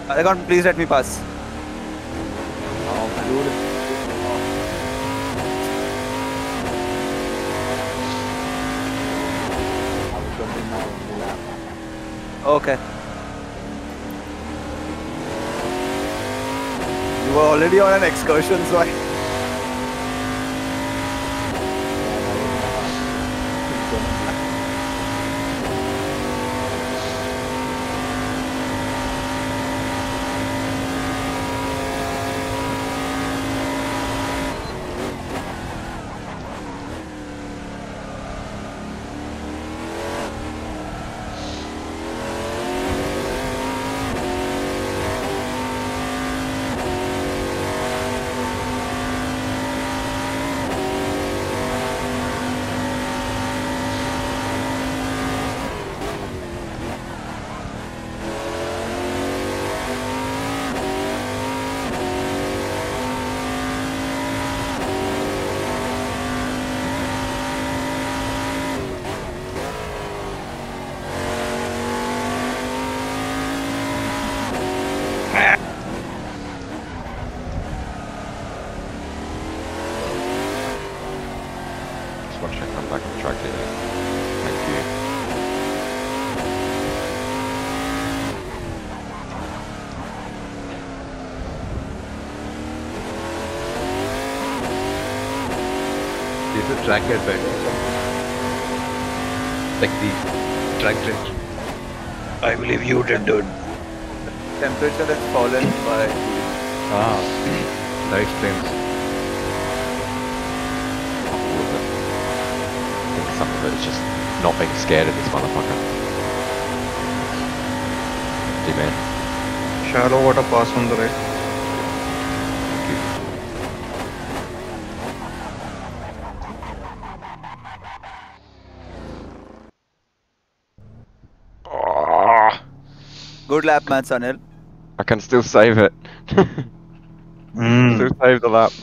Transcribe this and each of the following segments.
Aragon, please let me pass. Oh, dude. I was going to be my only lap. Okay. You were already on an excursion, so I... Yeah, that was my heart. It's gonna be. Just watch it come back on the track here. Thank you. Did the track get better? Like the track change? I believe you did, dude. Temperature has fallen by... Ah, that explains. Not all of it. I think some of it is just not being scared of this motherfucker. D-man. Shallow water pass on the right. Thank you. Oh, Good lap, man, Sunil. I can still save it. Still save the lap.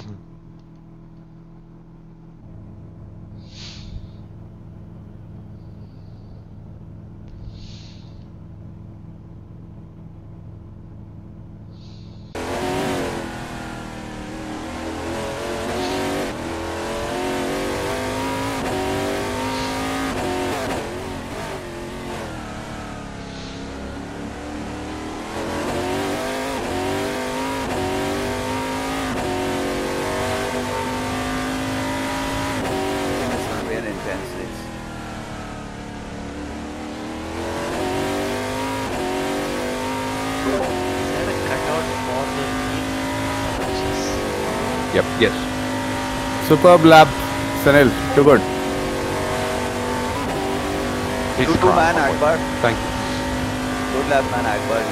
It's gonna be an intense race. Is that a cutout for the lead? Yep. Yes. Superb lap, Sunil. Too good. Jesus 2-2 man, Christ. Akbar. Thank you. Good lap, man,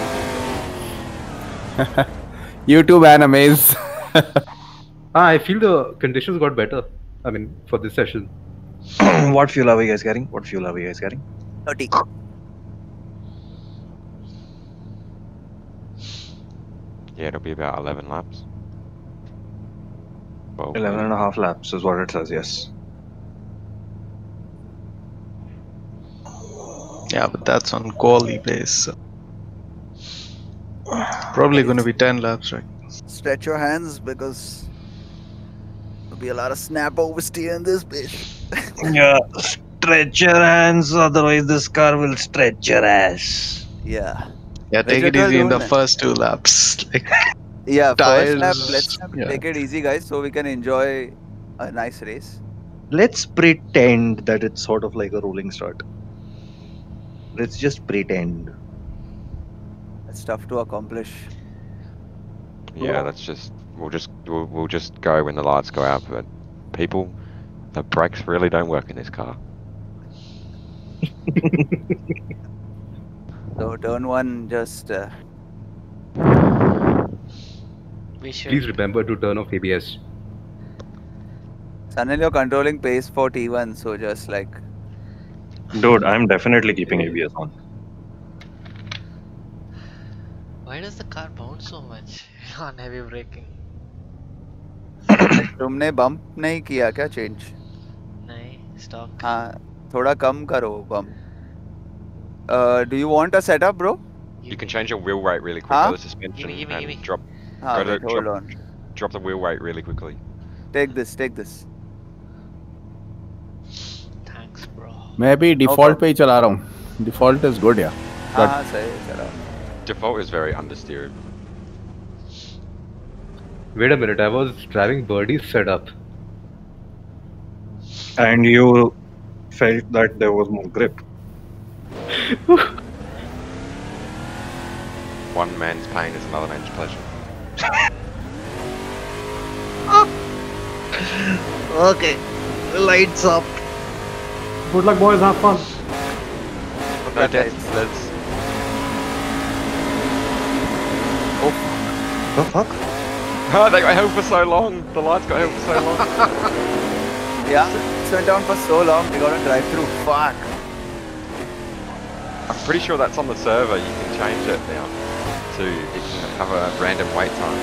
Akbar. You too, man. Amazed. I feel the conditions got better. I mean, for this session. What fuel are we guys carrying? What fuel are we guys carrying? 30. Yeah, it'll be about 11 laps. Well, 11 and a half laps is what it says, yes. Yeah, but that's on quali base. So. Probably going to be 10 laps, right? Stretch your hands because there'll be a lot of snap oversteer in this bitch. Yeah, stretch your hands, otherwise this car will stretch your ass. Yeah. Yeah, take it Vegetal easy in the Dune. first 2 laps. Like, Yeah, first lap, Tires, let's yeah. take it easy, guys, so we can enjoy a nice race. let's pretend that it's sort of like a rolling start. Let's just pretend. It's tough to accomplish. yeah, we'll just go when the lights go out. But people, the brakes really don't work in this car. So turn one, just We should. Please remember to turn off ABS. Sunil, you're controlling pace for T1, so just like Dude, I'm definitely keeping ABS on. Why does the car bounce so much on heavy braking? तुमने bump नहीं किया क्या change? नहीं, stock. हाँ, थोड़ा कम करो bump. Do you want a setup, bro? You can change your wheel weight really quick Huh? with the suspension Gimme. and drop Ah, Go wait, to hold on. drop the wheel weight really quickly. Take this, take this. Thanks, bro. Maybe default problem. पे ही चला रहा हूँ. Default is good, yeah. But हाँ सही है, चलो. Default is very understeered. Wait a minute, I was driving Birdie's setup. And you felt that there was more grip. One man's pain is another man's pleasure. Okay, lights up. Good luck, boys. Have fun. No deaths, let's. The fuck? Oh, they got held for so long. The lights got held for so long. Yeah, it's went down for so long. We got to drive through. Fuck. I'm pretty sure that's on the server. You can change it now to it can have a random wait time.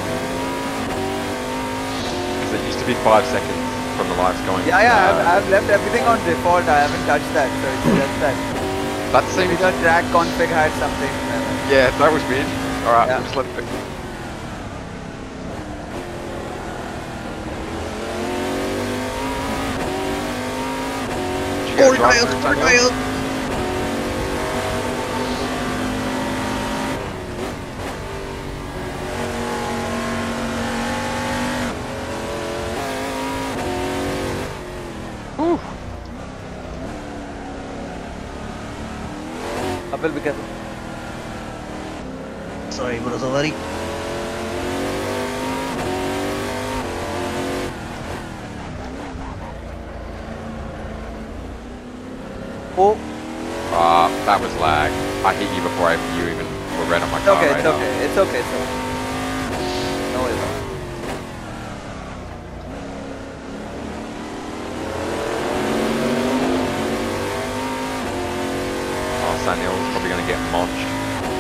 Because it used to be 5 seconds from the lights going. Yeah, I've left everything on default. I haven't touched that, so it's just that. That Maybe seems. the track config had something. Yeah, that was weird. All right, Yeah. we'll just let it. Did you get a drive-through, Daniel? Whew. Kapil, be careful. Sorry, bro, sorry. Oh, That was lag. I hit you before you even were red on my it's car okay, it's radar. okay, it's okay, it's okay. No worries. Oh, Sanil's probably going to get monched.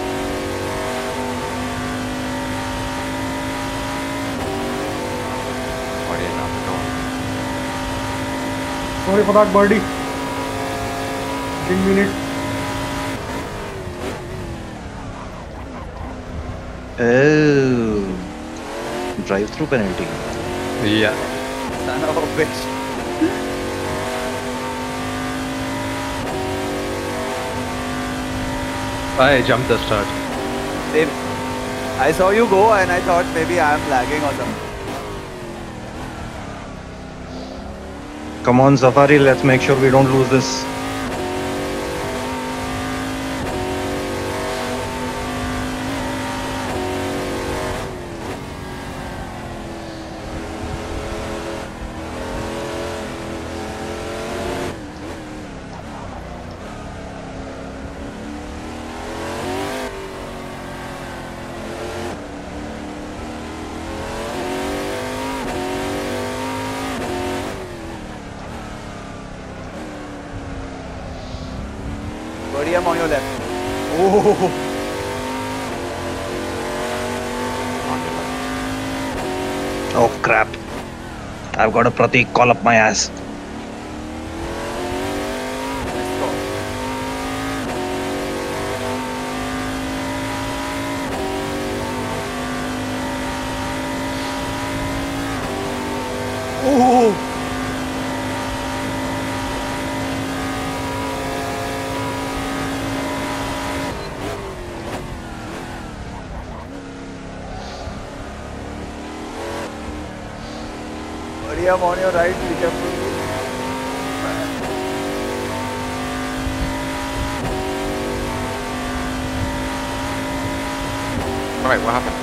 Oh, yeah, nothing going. Sorry for that, birdie. Didn't mean it. Oh. Drive-through penalty. Yeah. Son of a bitch. I jumped the start. Same. I saw you go and I thought maybe I'm lagging or something. Come on, Safari, let's make sure we don't lose this. Buddy, I'm on your left. Oh, Oh crap. I've got a Pratik call up my ass. let's go. Oh, buddy, I'm on your right. Be careful. Alright, what happened?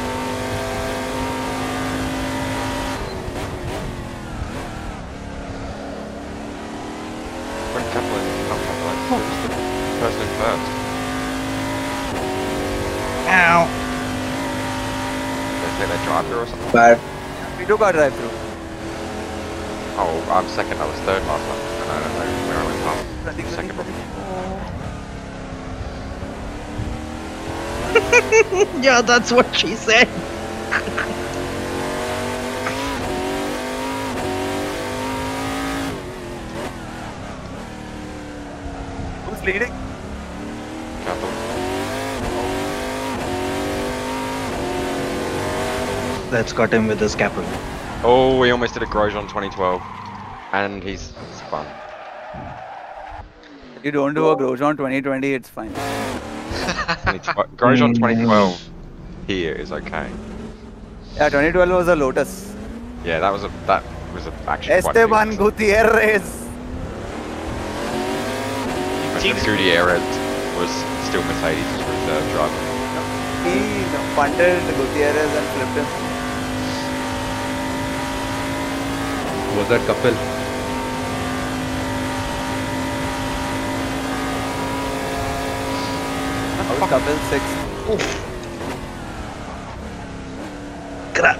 When Kaplan, not Kaplan, it was the person in first. Ow. Did they take their drive-through or something? Bad. We took our drive through. Oh, I'm second, I was third last time. And I don't know where I went past. Second probably. Yeah, that's what she said. Who's leading? Kaplan. Let's cut him with the scalpel. Oh, we almost did a Grosjean 2012. And he's spun. You don't do a Grosjean 2020, it's fine. Grosjean 2012 here is okay. Yeah, 2012 was a Lotus. Yeah, that was actually quite Esteban big. Gutierrez. When Gutierrez was still Mercedes' reserve driver. He punted Gutierrez and flipped him. Was that couple? How is Kapil 6th? Crap.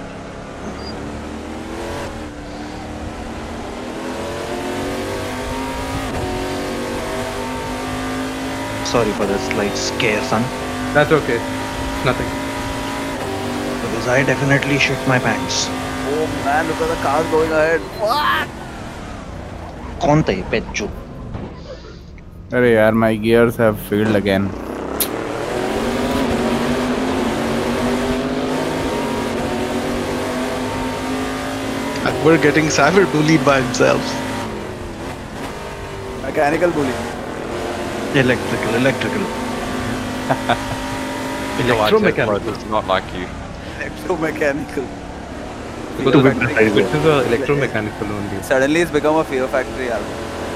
Sorry for the slight scare, son. That's okay. Nothing. Because I definitely shit my pants. Oh man, look at the cars going ahead. What? कौन था ये पेच्चू? अरे यार, my gears have failed again. We're getting Savir to lead by himself. Mechanical bully. Electrical. Electromechanical. It's not like you. Electromechanical. Because which is a electromechanical only. Suddenly it's become a fear factory album.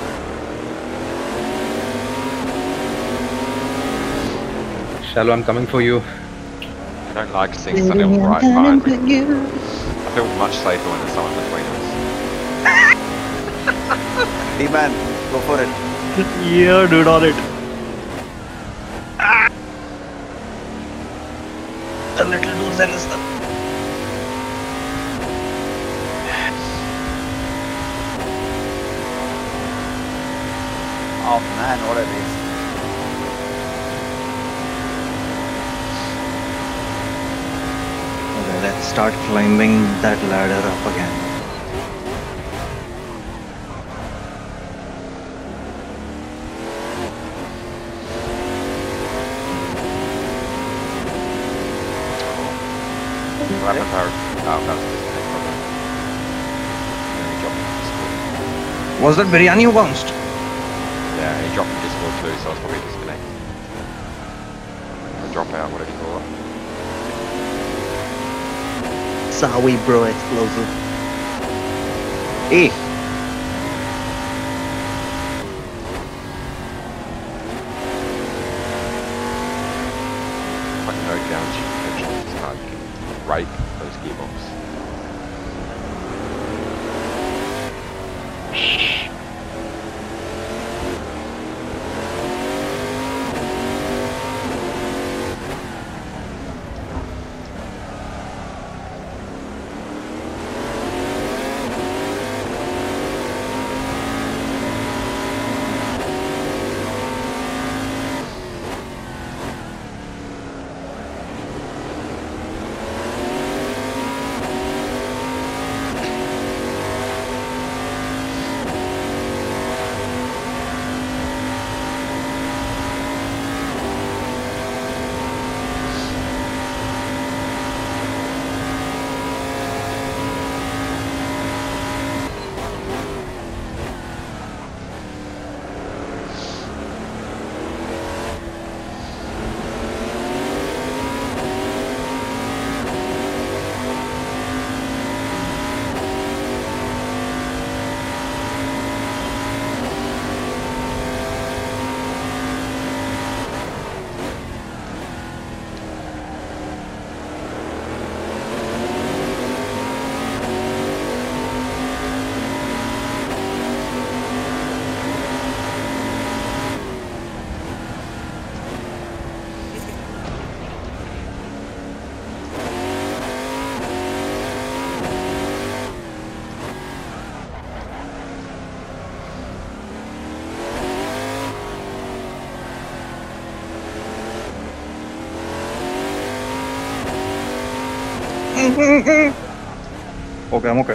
Shallow, I'm coming for you. I don't like seeing someone right behind me. I feel much safer when there's someone between us. D-man, go for it. Yeah, dude, on it. A little too zealous. Oh man, what a race. Okay, let's start climbing that ladder up again. What happened to our... Oh, that was disconnect problem. Then he dropped from Discord. Was that biryani who bounced? Yeah, he dropped from Discord too, so I was probably disconnect. Or drop out, whatever you call it. Sawi bro explosive. Hey, Like no downshift protection on this car, you can rape those gearbox. okay, I'm okay.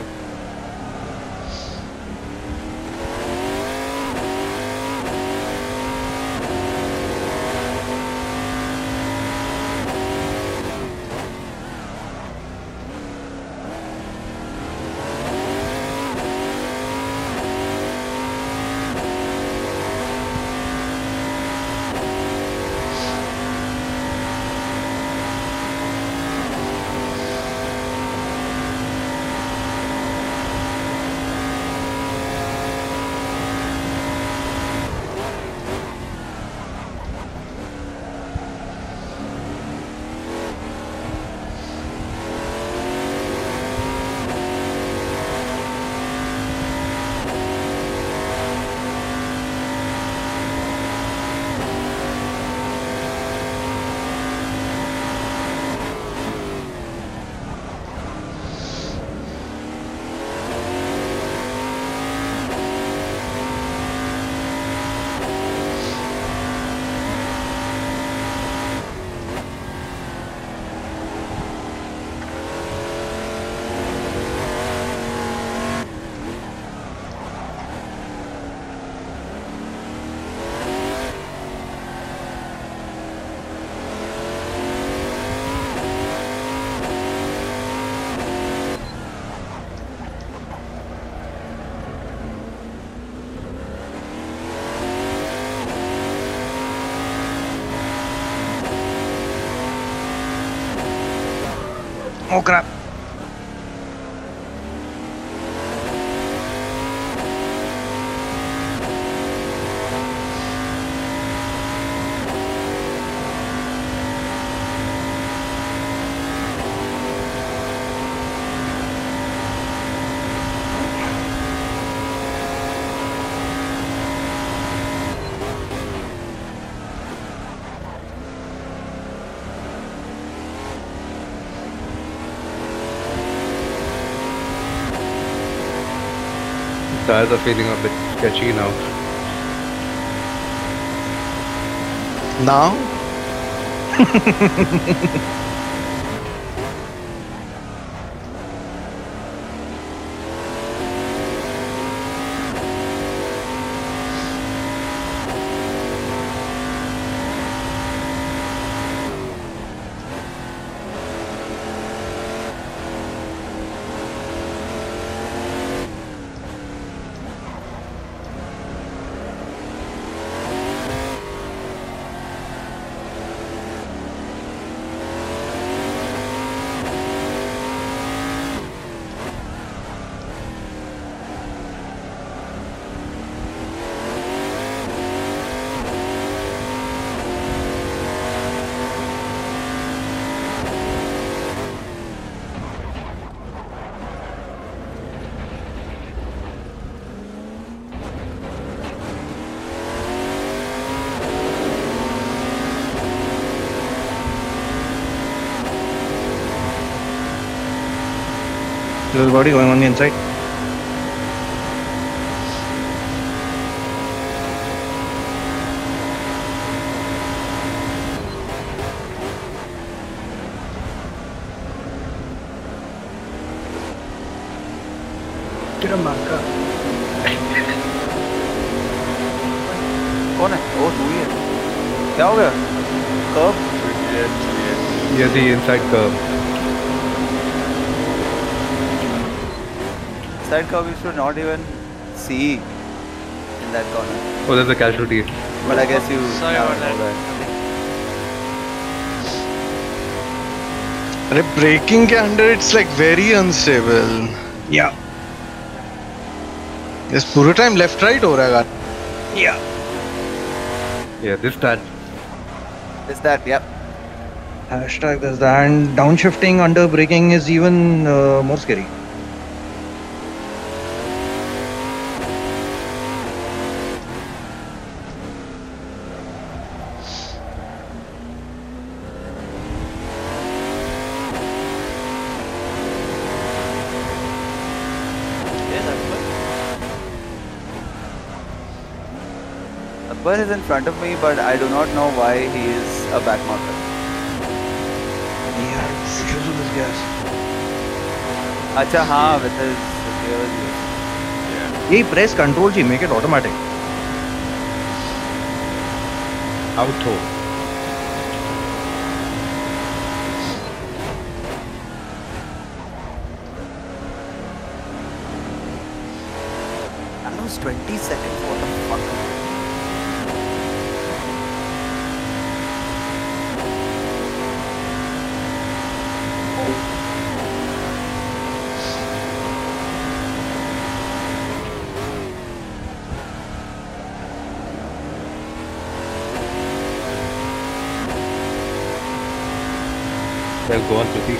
Oh crap. Tires are feeling a bit sketchy now. Now? There's a body going on the inside. कौन है? ओ तू ही है। क्या हो गया? कब? Yeah, the inside curve. Side curve you should not even see in that corner. Oh, there's a casualty. But I guess you Sorry now about know that. अरे braking के under it's like very unstable. Yeah. इस पूरे time left right हो रहा है गाड़ी. Yeah. Yeah, this that. Is that? Yep. Hashtag this. And downshifting under braking is even more scary. Yes, Akbar. Akbar is in front of me, but I do not know why he is a back marker. Yeah, issues with this gas. Acha, हाँ, with his gears. Hey, press control G, make it automatic. Auto. That was 20 seconds. What the fuck? Well, go on, Pratik.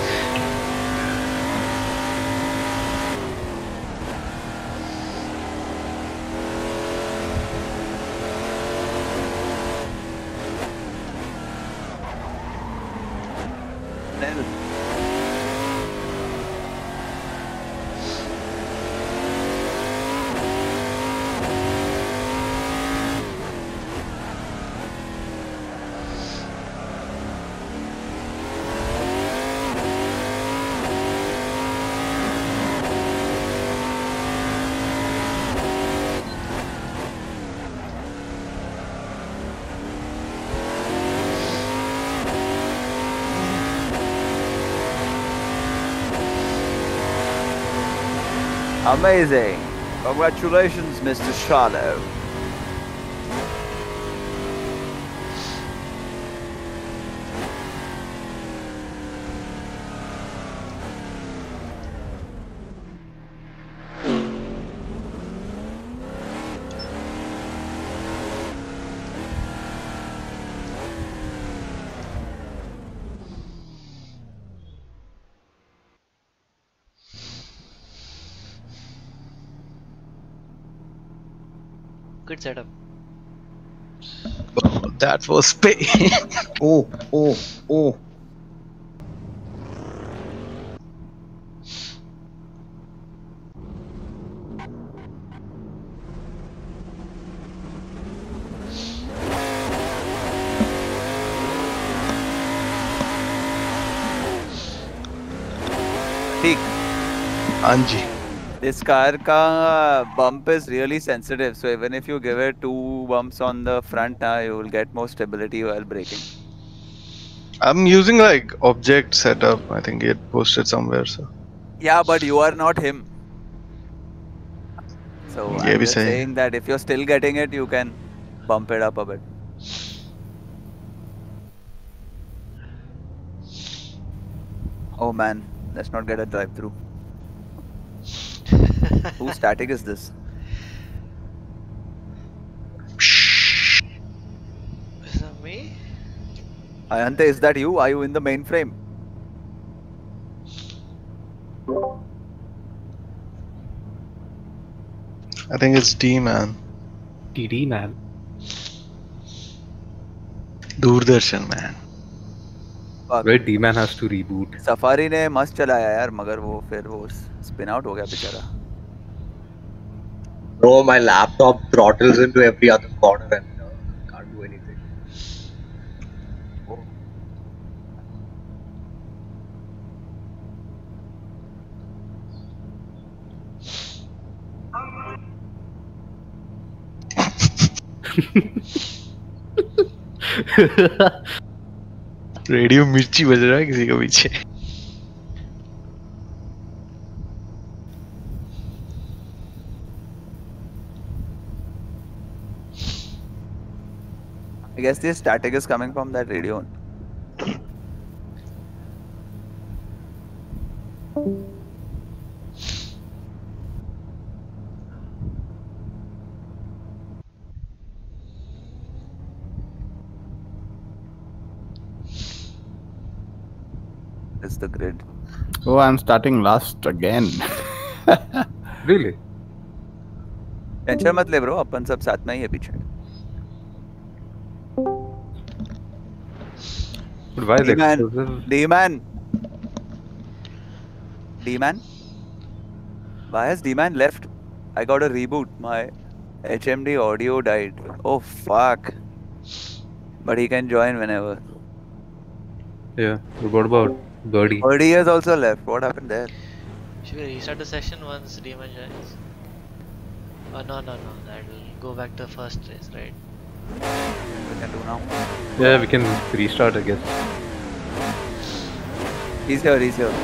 Nil. Amazing. Congratulations, Mr. Shallow. Good setup. That was pay. Oh. ठीक. Anji. This car ka bump is really sensitive, so even if you give it 2 bumps on the front, you will get more stability while braking. I'm using like object setup. I think it posted somewhere. So Yeah, but you are not him. So ये I'm भी just सही है. saying that if you're still getting it, you can bump it up a bit. Oh man, let's not get a drive-through. Whose static is this? Is that me? Ayante, is that you? Are you in the mainframe? I think it's D man. TD man. Doordarshan man. Fuck. Wait, D-man has to reboot. Safari ने मस्त चलाया यार, मगर वो फिर वो spin out हो गया बेचारा. Bro, my laptop throttles into every other corner and can't do anything. Radio Mirchi बज रहा है किसी के पीछे. I guess the static is coming from that radio. Is the grid. Oh, I'm starting last again. Really? Tension मत ले bro, अपन सब साथ में ही है पीछे. But why is D-man. explosive? D-man. D-man? Why has D-man left? I got a reboot. My HMD audio died. Oh fuck. But he can join whenever. Yeah. But what about Birdie? Birdie has also left. What happened there? Should we restart the session once Demon joins? Oh no. That will go back to first race, right? We can do now. Yeah, we can restart, I guess. He's here.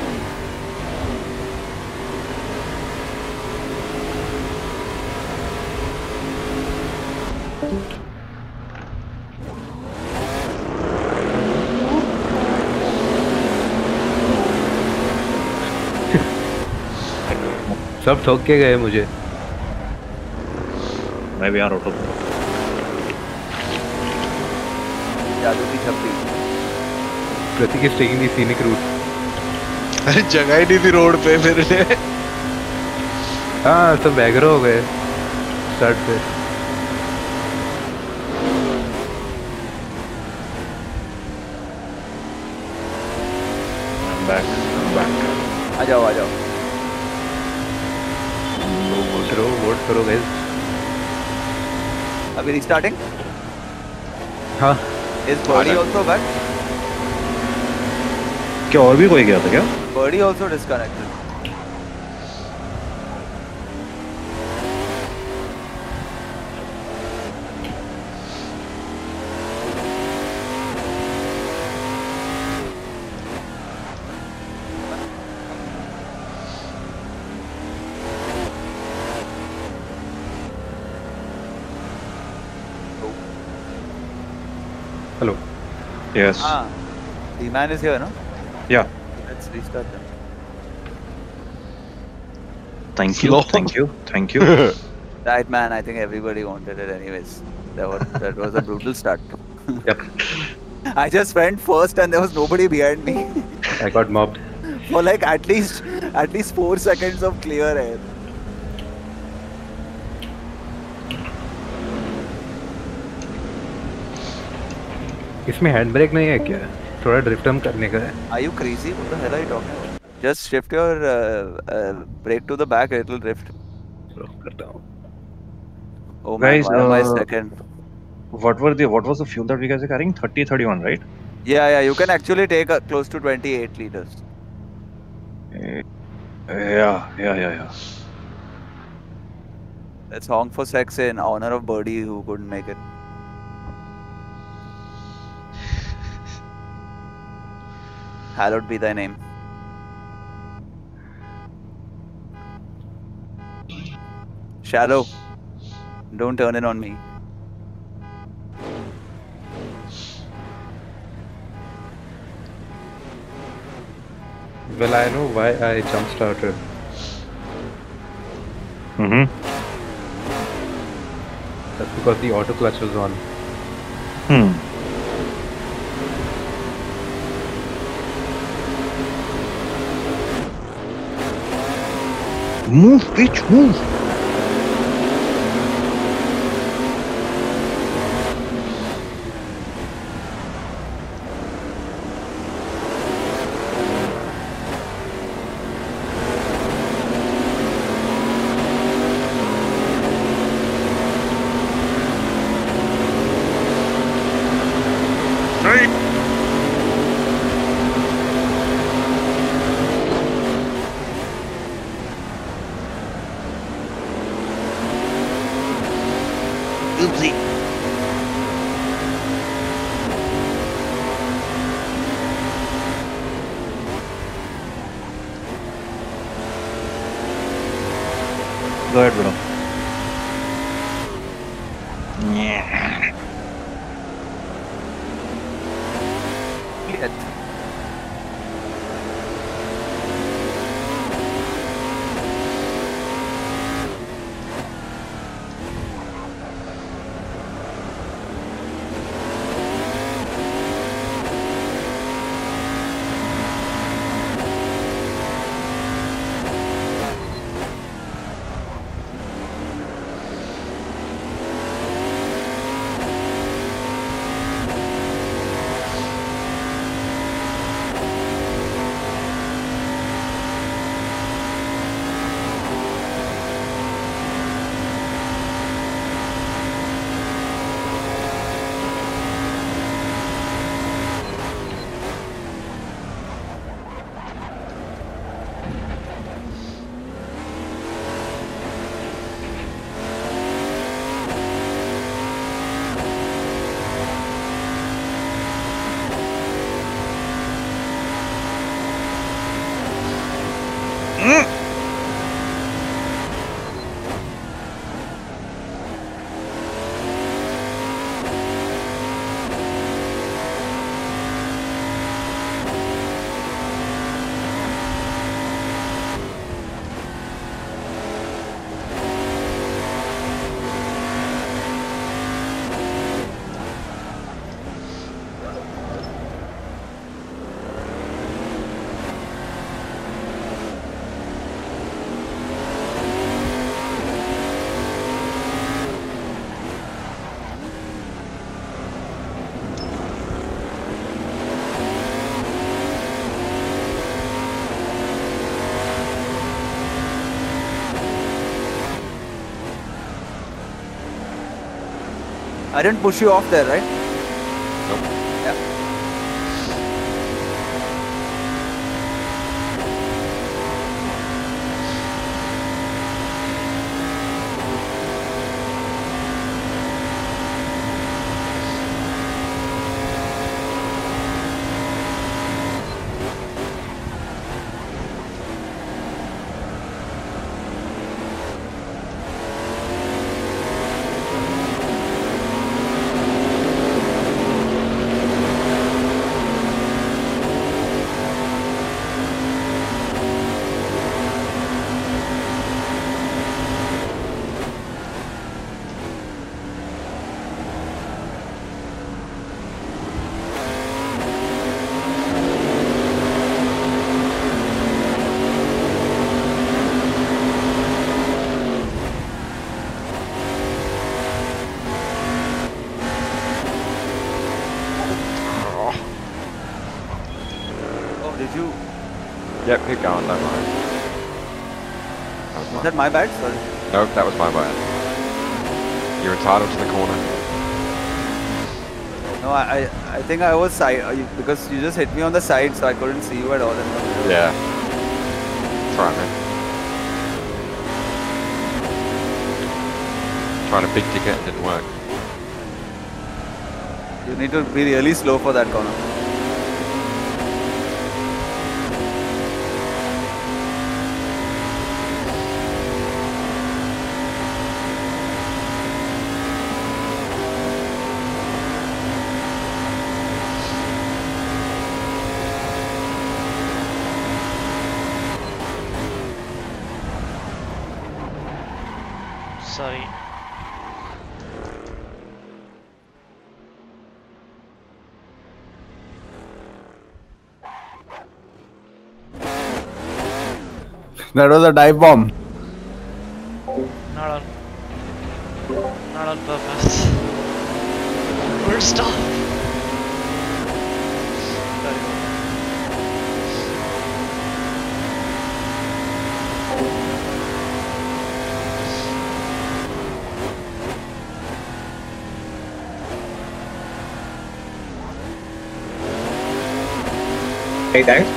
सब ठोक के गए मुझे. मैं भी यहाँ रोटो. जादू की छप्पी. Pratik is taking the scenic route. अरे जगह ही नहीं थी रोड पे मेरे लिए. हाँ, सब बैगरो हो गए स्टार्ट पे. I'm back. आ जाओ. वोट करो guys. अभी restarting? हाँ. Is Birdie also back? क्या और भी कोई गया था क्या? Birdie also disconnected. Hello. Yes. Ah, D-man is here, no? Yeah. Let's restart them. Thank you. Slow. Thank you. Right, man. I think everybody wanted it anyways. That was a brutal start. Yep. I just went first and there was nobody behind me I got mobbed. for like at least 4 seconds of clear air. इसमें hand brake नहीं है क्या? थोड़ा drift हम करने का है. Are you crazy? What the hell are you talking about? Just shift your brake to the back, it'll drift. So, करता हूँ. Oh man, Guys, why am I second? what was the fuel that you guys are carrying? 30, 31, right? Yeah, you can actually take close to 28 liters. Yeah. Let's honk for sex in honor of Birdie who couldn't make it. Hallowed be thy name. Shallow, don't turn in on me. Well, I know why I jump started. That's because the auto clutch was on. Move, bitch, move. Oopsie. Go ahead, bro. Yeah. I didn't push you off there, right? Nope. Yeah. Did you? Yep, keep going, don't worry. That was Was mine. that my bad? Sorry. Nope, that was my bad. You're entitled to the corner. No, I think I was side because you just hit me on the side, so I couldn't see you at all in the middle. Yeah. It's alright, man. Trying to big ticket and didn't work. You need to be really slow for that corner. Sorry. That was a dive bomb. Not on purpose. Good stop. Sorry. Hey, thanks.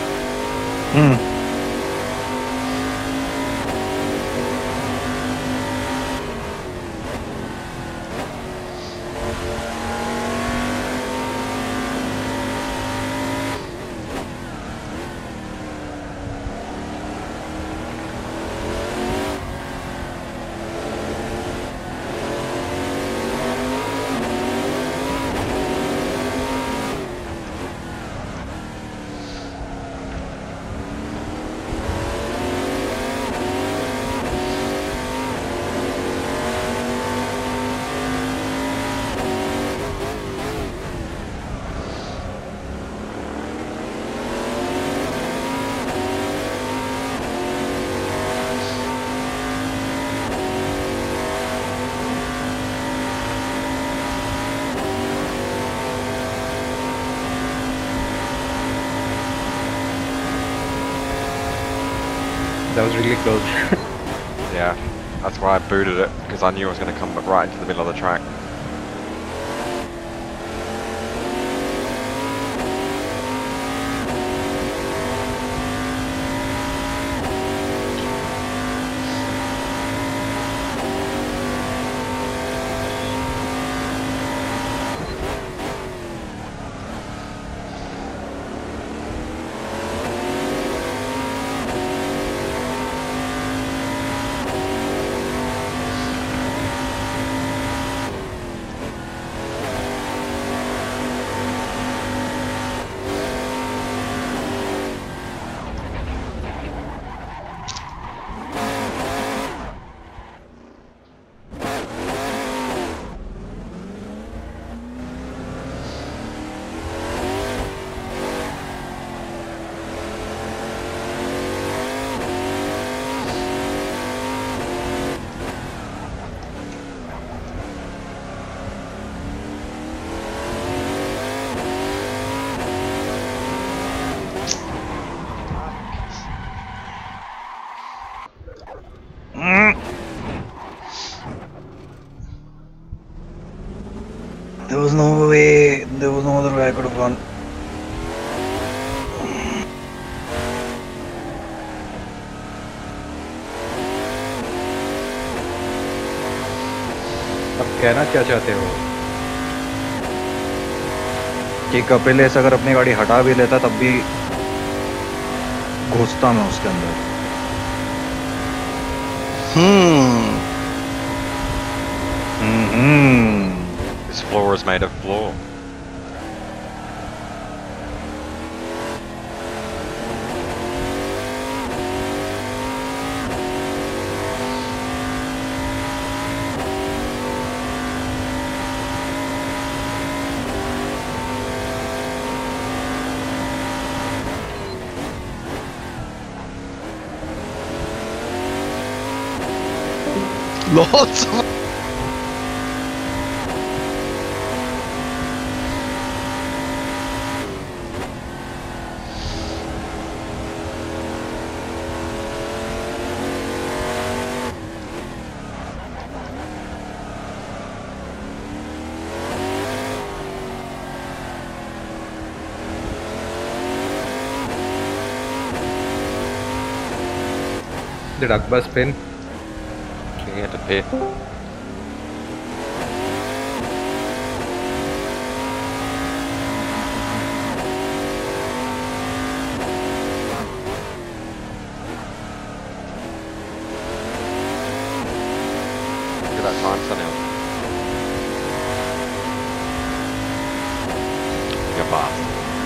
That was really close. Yeah. That's why I booted it, because I knew I was going to come right into the middle of the track. There was no way. There was no other way I could have gone. अब कहना क्या चाहते हो? कि कपिल ऐसा अगर अपनी गाड़ी हटा भी लेता तब भी घुसता मैं उसके अंदर. This floor is made of floor. Lots of. The duck bus spin. King at the pit. Look at that time, Sunil. You're fast.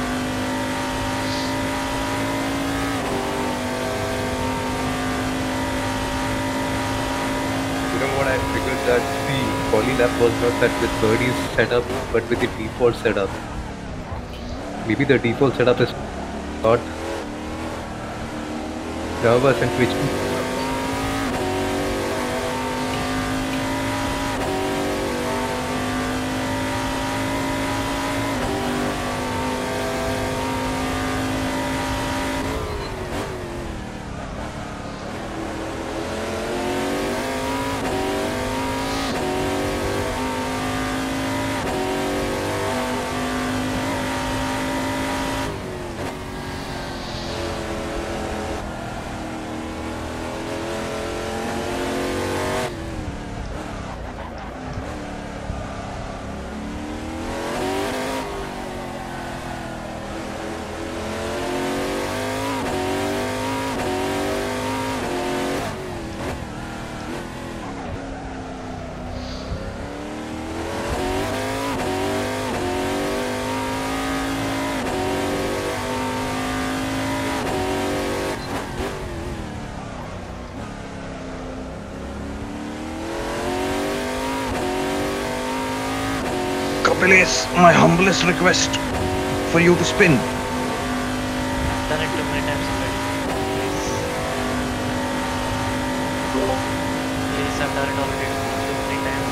You know what I figured that the poly lap was not that with Birdie's setup, but with the default setup. Maybe the default setup is not nervous and twitchy. Kapiles, my humblest request for you to spin. Done it too many times already. Please, I've done it already too many times.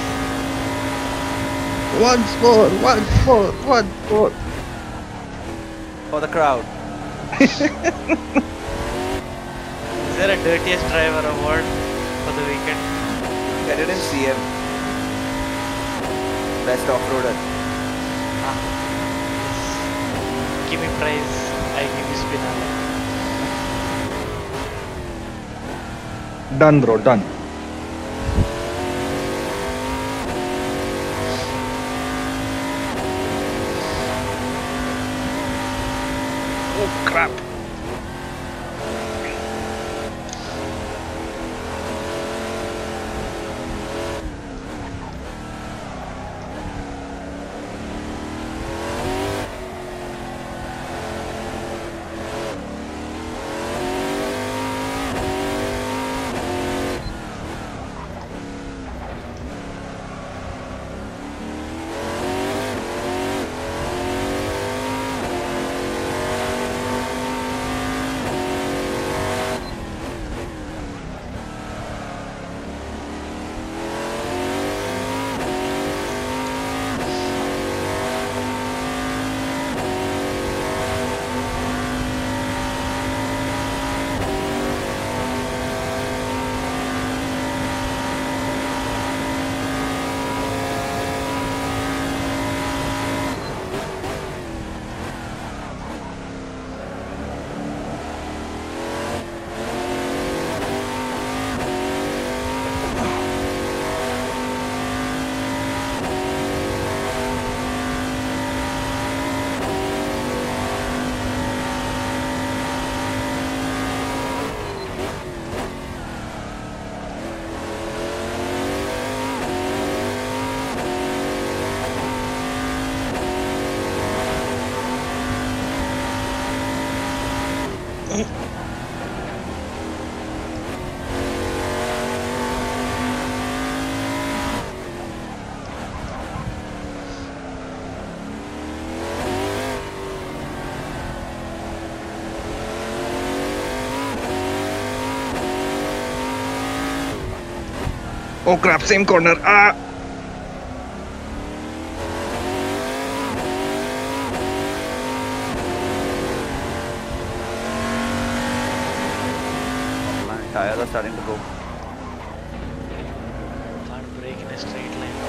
Once more, once more, once more. For the crowd. Is there a dirtiest driver award for the weekend? Get it in CM. Best off-roader. Yes. Give me prize. I give you Spinala. Done, bro, done. Oh crap. Oh crap, same corner. Ah! My tires are starting to go. Can't brake in a straight line.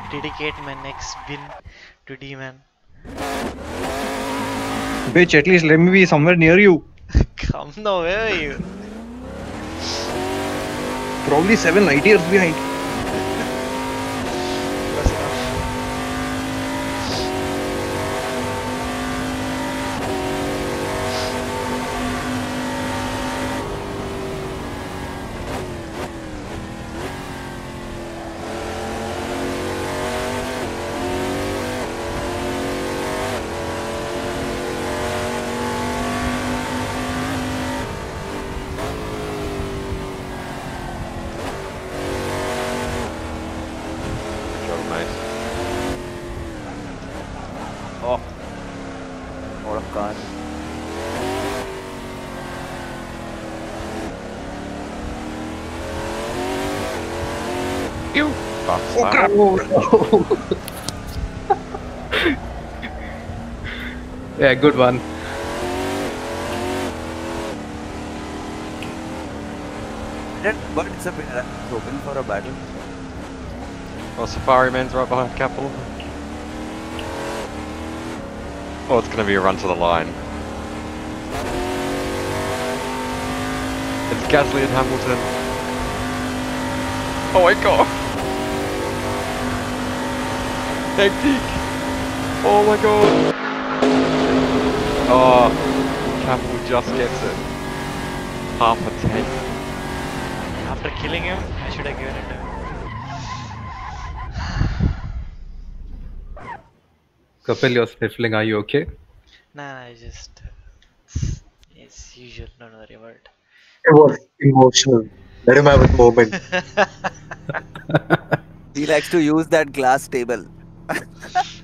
dedicate my next win to D-Man. Bitch, at least let me be somewhere near you. Come now, where are you? Probably 7 light years behind. Close enough. Good job, mate. Oh. What a car. You bastard. Yeah, good one. But it's a bit hoping for a battle. Well, Safari Man's right behind Capital. Oh, it's going to be a run to the line. It's Gasly and Hamilton. Oh my god! Hectic! Oh my god! Oh, Capital just gets it. Half a tank. After killing him, I should have given it to him. Kapil, you're sniffling. Are you okay? Nah, I just. It's usual, don't worry about it. It was emotional. Let him have a moment. He likes to use that glass table.